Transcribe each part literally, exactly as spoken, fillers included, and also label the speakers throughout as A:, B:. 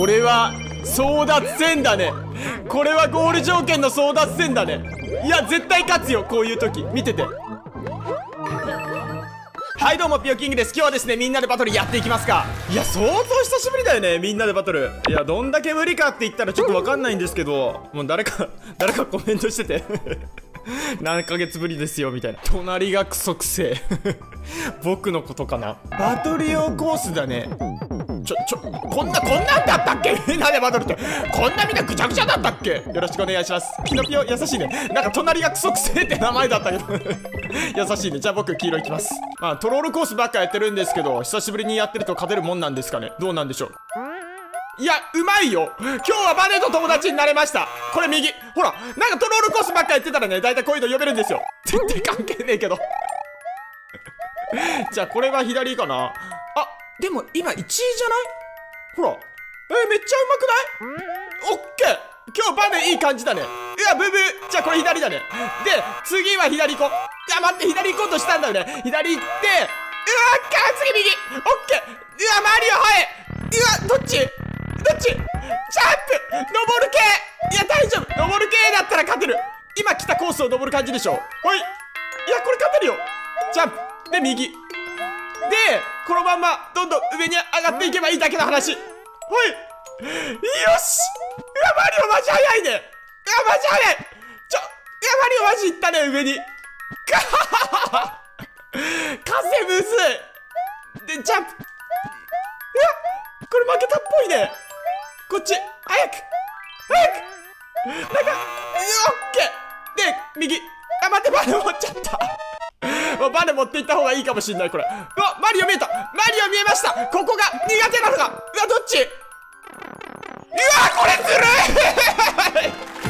A: これは争奪戦だね。これはゴール条件の争奪戦だね。いや絶対勝つよ、こういう時。見てて。はいどうも、ピオキングです。今日はですね、みんなでバトルやっていきますか。いや相当久しぶりだよね、みんなでバトル。いやどんだけ無理かって言ったらちょっとわかんないんですけど、もう誰か誰かコメントしてて何ヶ月ぶりですよみたいな。隣がクソくせえ僕のことかな。バトル用コースだね。ちょちょこんなこんなんだったっけみんなでバトルって。こんなみんなぐちゃぐちゃだったっけ。よろしくお願いします。キノピオ優しいね。なんか隣がクソくせえって名前だったけど優しいね。じゃあ僕黄色いきます。まあトロールコースばっかやってるんですけど、久しぶりにやってると勝てるもんなんですかね。どうなんでしょう。いやうまいよ。今日はバネと友達になれました。これ右ほら、なんかトロールコースばっかやってたらね、だいたいこういうの呼べるんですよ。絶対関係ねえけどじゃあこれは左かな。あ、でも今いちいじゃない？ほら、えー、めっちゃうまくない？オッケー。今日バネいい感じだね。うわブブー。じゃあこれ左だね。で次は左行こう。いや待って、左行こうとしたんだよね。左行って、うわっか次右。オッケー。うわマリオはい。うわどっちどっち？ジャンプ登る系。いや大丈夫、登る系だったら勝てる。今来たコースを登る感じでしょ。はい。いやこれ勝てるよ。ジャンプで右で、このまんまどんどん上に上がっていけばいいだけの話。はい、よし。うわマリオマジ速いね。うわマジ速い。ちょ、いやマリオマジいったね上に。ガハハハ。風むずい。でジャンプ。うわこれ負けたっぽいね。こっち早く早く。なんかオッケーで右。あ待って、バネ持っちゃったバネ持っていった方がいいかもしんないこれ。うわマリオ見えた。マリオ見えました。ここが苦手なのか。うわどっち。うわこれずる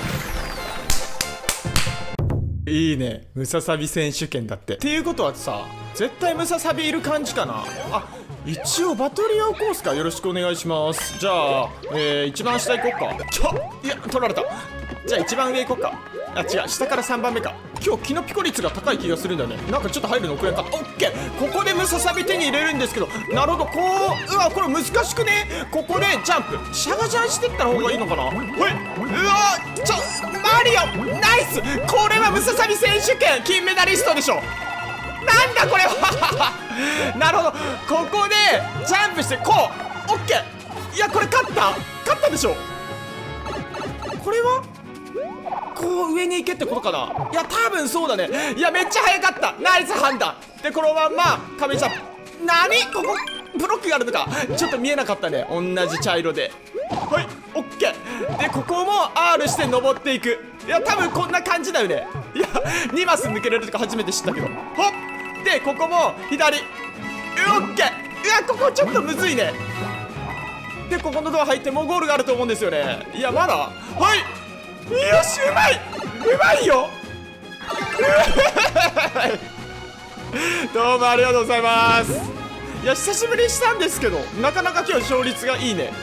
A: いいいね、ムササビ選手権だって。っていうことはさ、絶対ムササビいる感じかな。あ、一応バトル用コースか。よろしくお願いします。じゃあ、えー、一番下行こっか。ちょいや取られた。じゃあ一番上行こっか。あ違う、下からさんばんめか。今日キノピコ率が高い気がするんだよね。なんかちょっと入るの遅れんか。オッケー。ここでムササビ手に入れるんですけど、なるほど。こう、うわこれ難しくね。ここでジャンプシャガジャンしてった方がいいのかな。はいうわちょマリオナイス。これはムササビ選手権金メダリストでしょ。なんだこれはなるほど。ここでジャンプしてこう。オッケー。いやこれ勝った勝ったでしょ。これはこう上に行けってことかな。いや多分そうだね。いやめっちゃ速かった。ナイス判断で、このまんま亀ジャンプ。なにここブロックがあるのか。ちょっと見えなかったね、同じ茶色で。はいオッケーで、ここも アール して登っていく。いや多分こんな感じだよね。いやにマス抜けれるとか初めて知ったけど。ほっでここも左。オッケー。いやここちょっとむずいね。でここのドア入ってもうゴールがあると思うんですよね。いやまだはいよし、うまいうまいよどうもありがとうございます。いや久しぶりにしたんですけど、なかなか今日勝率がいいね。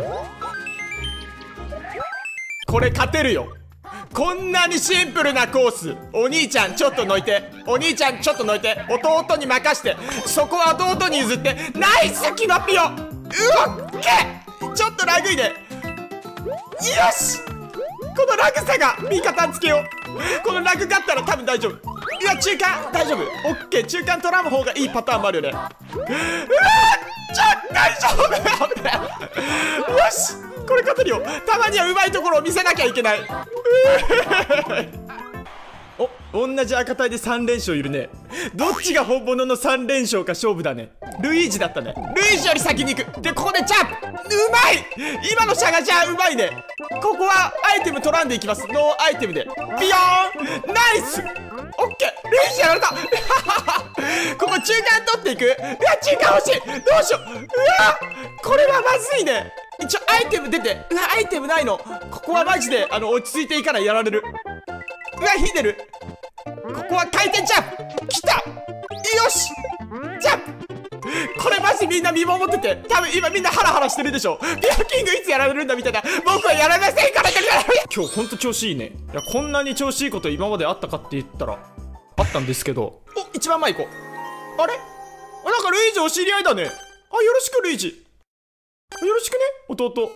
A: これ勝てるよ。こんなにシンプルなコース。お兄ちゃんちょっとのいて。お兄ちゃんちょっとのいて。弟に任して。そこは弟に譲って。ナイスキノピオ。うわっけちょっとラグいね。よし、このラグさが味方につけよう。このラグがあったら多分大丈夫。いや中間大丈夫。オッケー、中間取らん方がいいパターンもあるよね。うわちょ大丈夫よしこれ勝てるよ。たまにはうまいところを見せなきゃいけないお、同じ赤隊でさん連勝いるね。どっちが本物のさん連勝か勝負だね。ルイージだったね。ルイージより先に行く。でここでジャンプ。うまい。今のシャガジャンうまいね。ここはアイテム取らんでいきます。ノーアイテムでビヨーン。ナイスオッケー。ルイージやられたここ中間取っていく。うわ中間欲しい。どうしよう。うわこれはまずいね。一応アイテム出て。うわアイテムないの。ここはマジであの落ち着いていかないやられる。うわ引いてる。ここは回転ジャンプきた。よしジャンプ。これマジみんな見守ってて、多分今みんなハラハラしてるでしょ。ピアキングいつやられるんだみたいな。僕はやらませんから今日ほんと調子いいね。いやこんなに調子いいこと今まであったかって言ったらあったんですけど。お一番前行こう。あれあなんかルイージお知り合いだね。あよろしくルイージ。よろしくね弟。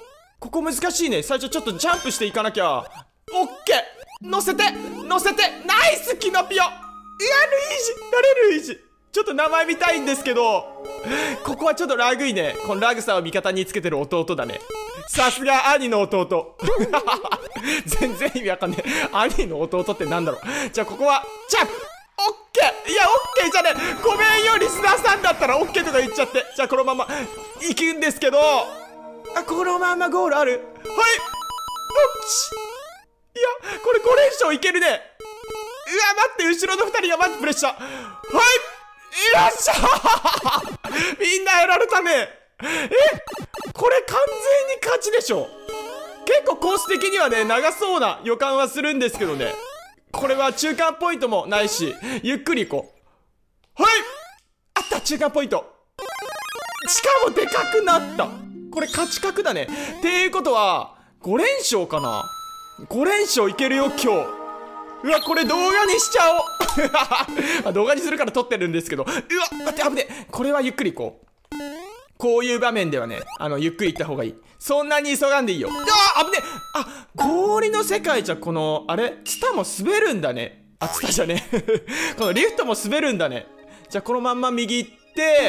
A: ここ難しいね。最初ちょっとジャンプしていかなきゃ。オッケー、乗せて乗せて、ナイスキノピオ。いや、ルイージ、誰ルイージ。ちょっと名前見たいんですけど、ここはちょっとラグいね。このラグさを味方につけてる弟だね。さすが兄の弟。全然意味わかんねえ。兄の弟ってなんだろう。じゃあここはジャンプ。オッケー。いや、オッケーじゃねえ。ごめんよ、リスナーさんだったらオッケーとか言っちゃって。じゃあこのまま行くんですけど、あ、このままゴールある。はい、おっち。いや、これご連勝いけるね。うわ、待って、後ろのふたりがマジプレッシャー。はい、よっしゃー。みんなやられたね。え、これ完全に勝ちでしょ。結構コース的にはね、長そうな予感はするんですけどね。これは中間ポイントもないし、ゆっくり行こう。はい、あった、中間ポイント。しかもでかくなった。これ勝ち確だね。っていうことはご連勝かな。ご連勝いけるよ今日。うわ、これ動画にしちゃおう。動画にするから撮ってるんですけど、うわ、待って、危ねえ。これはゆっくり行こう。こういう場面ではね、あのゆっくり行った方がいい。そんなに急がんでいいよ。あ、危ねえ。あ、氷の世界じゃこのあれツタも滑るんだね。あ、ツタじゃねえ。このリフトも滑るんだね。じゃあこのまんま右行って、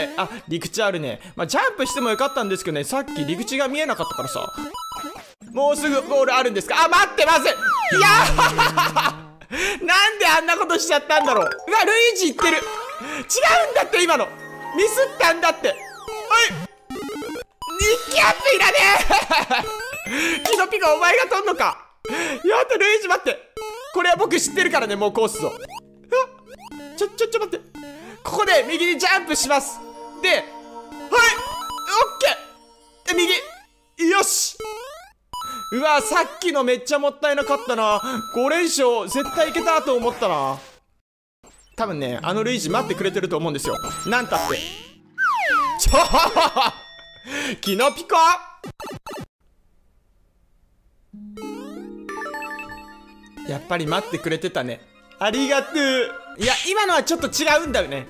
A: あ、陸地あるね。まあ、ジャンプしてもよかったんですけどね、さっき陸地が見えなかったからさ。もうすぐゴールあるんですか。あ、待ってません。いやーなんであんなことしちゃったんだろう。うわ、ルイージ言ってる。違うんだって、今のミスったんだって。はい、日記アップいらねえ。キノピがお前が取んのか。やった、ルイージ待って。これは僕知ってるからね、もうコースを。あ、ちょちょちょ待って。ここで右にジャンプします。で、はい、オッケー。で、右、よし。うわ、さっきのめっちゃもったいなかったな。ご連勝絶対いけたと思ったな。多分ね、あのルイージ待ってくれてると思うんですよ。なんたってちょキノピコ。やっぱり待ってくれてたね。ありがとう。いや、今のはちょっと違うんだよね。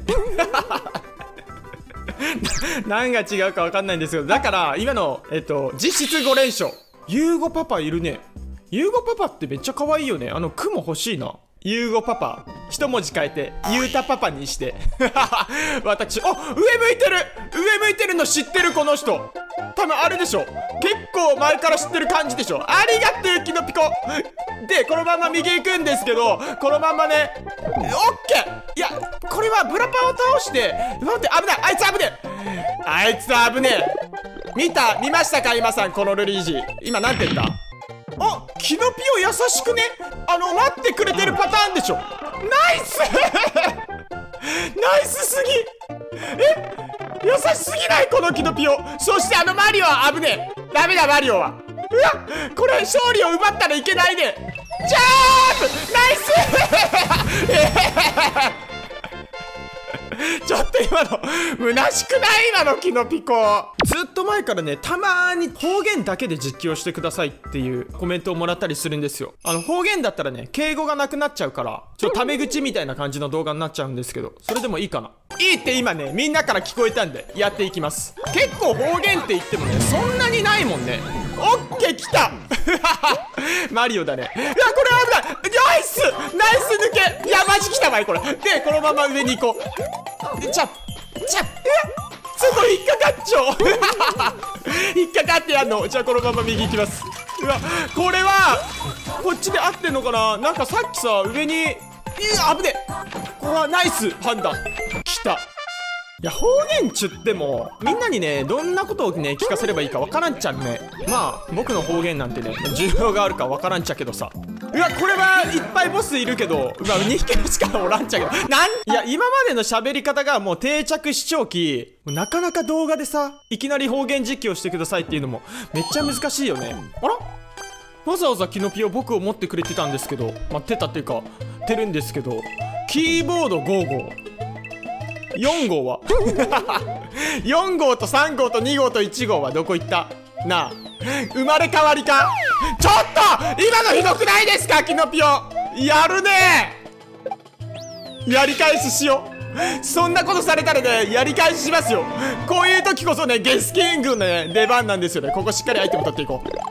A: 何が違うか分かんないんですけど、だから今のえっと実質ご連勝。ゆうごパパいるね。ゆうごパパってめっちゃ可愛いよね。あの雲欲しいな。ゆうごパパ一文字変えてゆうたパパにして私、あ、上向いてる。上向いてるの知ってる。この人多分あれでしょ。結構前から知ってる感じでしょ。ありがとうキノピコ。でこのまま右行くんですけど、このままね、オッケー。いや、これはブラパを倒して、待って、危ない。あいつ危ねえ。あいつ危ねえ。見た見ましたか今さん、このルリージ今なんて言った。あ、キノピオ優しくね。あの待ってくれてるパターンでしょ。ナイスナイスすぎ。え、優しすぎないこのキノピオ。そしてあのマリオは危ねえ。ダメだマリオは。うわ、これ勝利を奪ったらいけないね。ジャーンプナイスえちょっと今の虚しくない？今のキノピコ。ずっと前からね、たまーに方言だけで実況してくださいっていうコメントをもらったりするんですよ。あの方言だったらね、敬語がなくなっちゃうから、ちょっとタメ口みたいな感じの動画になっちゃうんですけど、それでもいいかな。いいって今ね、みんなから聞こえたんでやっていきます。結構方言って言ってもね、そんなにないもんね。オッケー、来たマリオだね。いや、これ危ない。ナイスナイス抜け。いや、マジ来たわいこれ。でこのまま上に行こう。ちゃちゃすごい引っかかっちゃう引っかかってやんの。じゃあこのまま右行きます。うわ、これはこっちで合ってんのかな。なんかさっきさ、上に、いや危ねえ。ここはナイス判断。来た。いや、方言ちゅってもみんなにね、どんなことをね聞かせればいいかわからんちゃうね。まあ僕の方言なんてね、需要があるかわからんちゃけどさ。うわ、これはいっぱいボスいるけど、うわ、にひきしかおらんちゃけど、なんいや、今までの喋り方がもう定着視聴器、なかなか動画でさ、いきなり方言実況してくださいっていうのもめっちゃ難しいよね。あら、わざわざキノピオ僕を持ってくれてたんですけど、まあ、てたっていうかてるんですけど、キーボードご号、よん号はよん号とさん号とに号といち号はどこ行ったなあ。生まれ変わりか。ちょっと今のひどくないですかキノピオ。やるねー。やり返ししよう。そんなことされたらね、やり返ししますよ。こういう時こそね、ゲスキングのね出番なんですよね。ここしっかりアイテム取っていこう。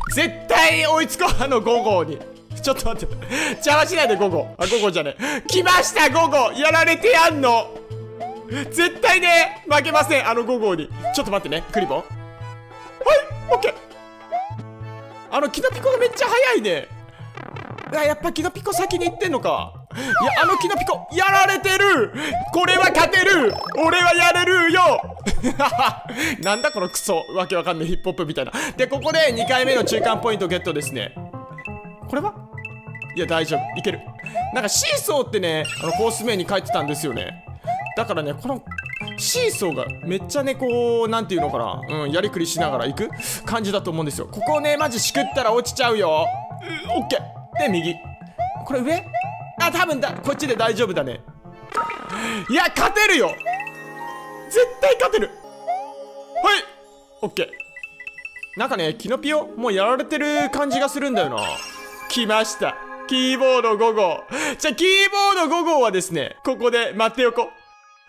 A: 絶対追いつこう、あのご号に。ちょっと待って、邪魔しないでご号。あ、ご号じゃねえ、来ましたご号。やられてやんの。絶対ね負けません、あのご号に。ちょっと待ってね、クリボー。はい、オッケー。あのキノピコがめっちゃ速いね。あ、やっぱキノピコ先に行ってんのか。いや、あのキノピコやられてる。これは勝てる。俺はやれるよ。なんだこのクソわけわかんないヒップホップみたいな。で、ここでにかいめの中間ポイントゲットですね。これはいや、大丈夫、いける。なんかシーソーってね、あのコース名に書いてたんですよね。だからね、このシーソーがめっちゃね、こうなんていうのかな、うん、やりくりしながら行く感じだと思うんですよ。ここね、マジしくったら落ちちゃうよ。オッケーで、右。これ上？あ、多分だ、こっちで大丈夫だね。いや、勝てるよ。絶対勝てる。はい、オッケー。なんかね、キノピオもうやられてる感じがするんだよな。来ました、キーボードご号。じゃあキーボードご号はですね、ここで待っておこう。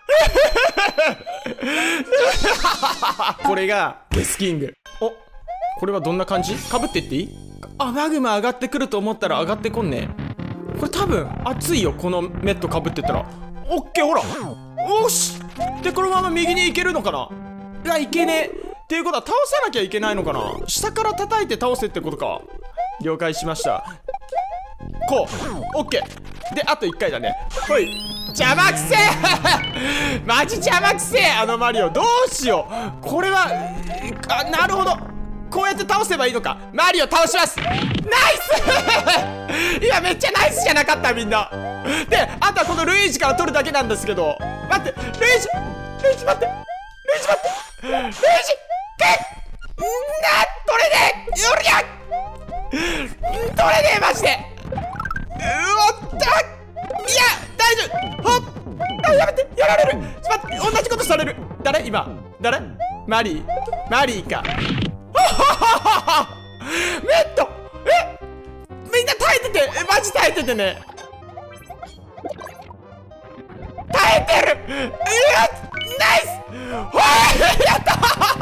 A: これがデスキング。お、これはどんな感じ？かぶってっていい？あ、マグマ上がってくると思ったら上がってこんね。これ多分熱いよ、このメットかぶってたら。オッケー、ほら、おしで、このまま右に行けるのかな。いや、いけねえっていうことは倒さなきゃいけないのかな。下から叩いて倒せってことか。了解しました。こう、オッケーで、あといっかいだね。ほい、邪魔くせえ。マジ邪魔くせえ、あのマリオ。どうしよう、これは。あ、なるほど、こうやって倒せばいいのか。マリオ倒します。ナイス。今めっちゃナイスじゃなかった、みんな。で、あとはこのルイージから取るだけなんですけど。待って、ルイージ、ルイージ待って、ルイージ待って、ルイージ、けっな、取れねえ、よりゃ取れねえ、マジで。うおった、いや、大丈夫。ほっ、あ、やめて、やられる。ちょっと待って、同じことされる。誰今、誰？マリー、マリーか。メット、え、みんな耐えてて、え、マジ耐えててね。耐えてる。うわ、ナイス。ほい、やった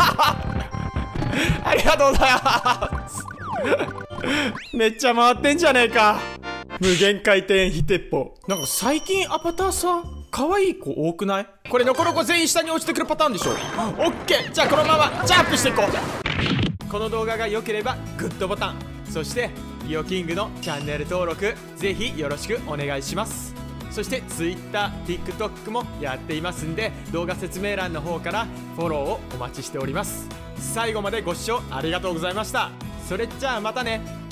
A: ありがとうございます。めっちゃ回ってんじゃねえか。無限回転火鉄砲。なんか最近アバターさ、可愛い子多くない？これのこの子全員下に落ちてくるパターンでしょ。オッケー、じゃあこのままジャンプしていこう。この動画が良ければグッドボタン、そしてリオキングのチャンネル登録ぜひよろしくお願いします。そして Twitter、TikTok もやっていますんで、動画説明欄の方からフォローをお待ちしております。最後までご視聴ありがとうございました。それじゃあまたね。